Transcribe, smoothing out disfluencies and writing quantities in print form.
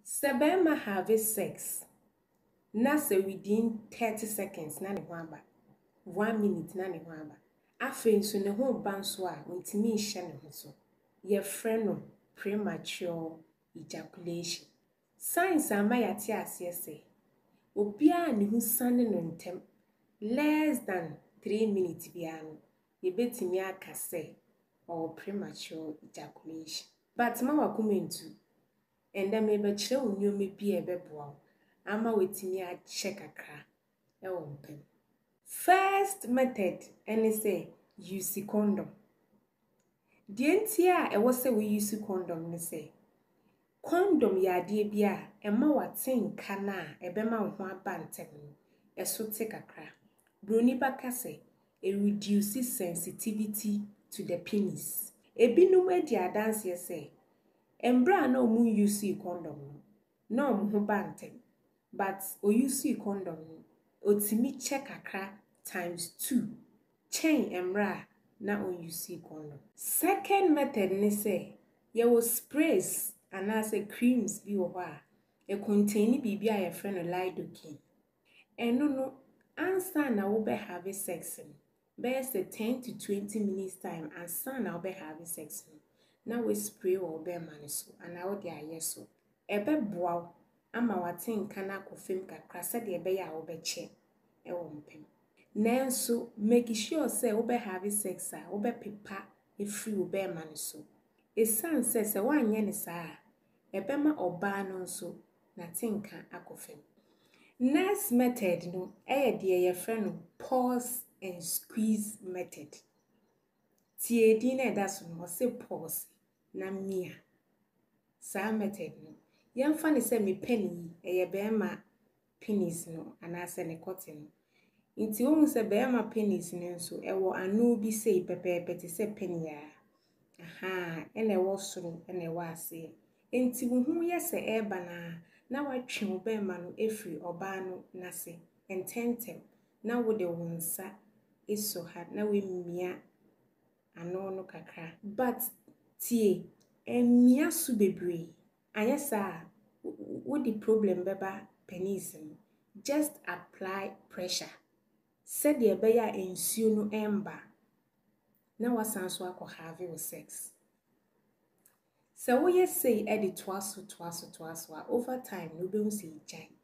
Sebema have sex. Na se within 30 seconds na ne ho aba. 1 minute na ne ho aba. Afen so ne ho ba nso a ontimi nhye ne ho so. Ye frɛ no premature ejaculation. Science ama yate ase se. Obia ne ho sane no ntem. Less than 3 minutes bia no. Ye betimi aka se or premature ejaculation. But ma wakomentu. Enda mebe kire onyome bi ebeboa ama wetimi a check akra e wo mpem. First method ene say use condom. Die ntia e wo se we use condom ne say condom ya de bia e ma watenka na ebema wo ho aba ntem e so te kakra. Broni baka say e reduce sensitivity to the penis. Ebinum edi adanse say Embra na omu use condom no omu bantem, but o use condom otimi check akra ×2 chain embra na o use condom. Second method ni say ye wo sprays and as creams bi wo ha e contain bibi a ye friend no lidocaine. Eno no ansa na wo be have sex be say 10 to 20 minutes time ansa na wo be have sex na we spray or be man so and now they are yes so ebe boa ama watenka na akofem kakra se de ebe ya wo be che e wo mpem nanso make sure say wo be have sex a wo be pepa e free wo be man so e san se wanye ne saa ebe ma oba no so na tenka akofem. Next method no de ye friend no pause and squeeze method. Tie di na da so no say pause na mia sa method no yemfa ne se me penny eye be ma penis no anase ne kote no nti wo se be ma penis ne nso ewo anu bi sei pepepe te se penny a ene wo soro ene wo ase nti wo hu ye se eba na watwe wo be ma no efri oba no nase ententem na wo de wo nsa eso ha na we mia ano no kakra but tie emia su bebre ayesa what the problem beba penis just apply pressure said the beya ensuo no emba na wasan so akọ have sex so we say e de twaso over time no be hu say jai